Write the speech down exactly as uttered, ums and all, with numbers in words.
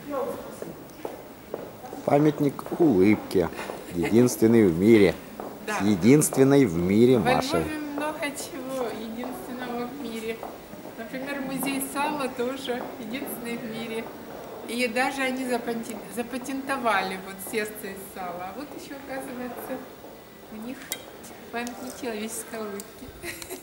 Памятник улыбки. Единственный в мире. Да. Единственной в мире В Машей. Львове много чего единственного в мире. Например, музей сала тоже единственный в мире. И даже они запатентовали вот сердце из сала. А вот еще, оказывается, у них памятник человеческой улыбки.